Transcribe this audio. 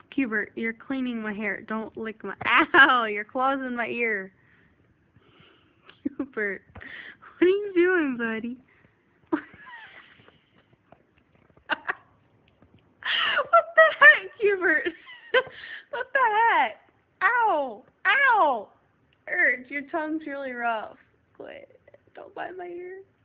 Qbert, you're cleaning my hair. Don't lick my... Ow! Your claw's in my ear. Qbert, what are you doing, buddy? What the heck, Qbert? What the heck? Ow! Ow! Urge, your tongue's really rough. Quit. Don't bite my ear.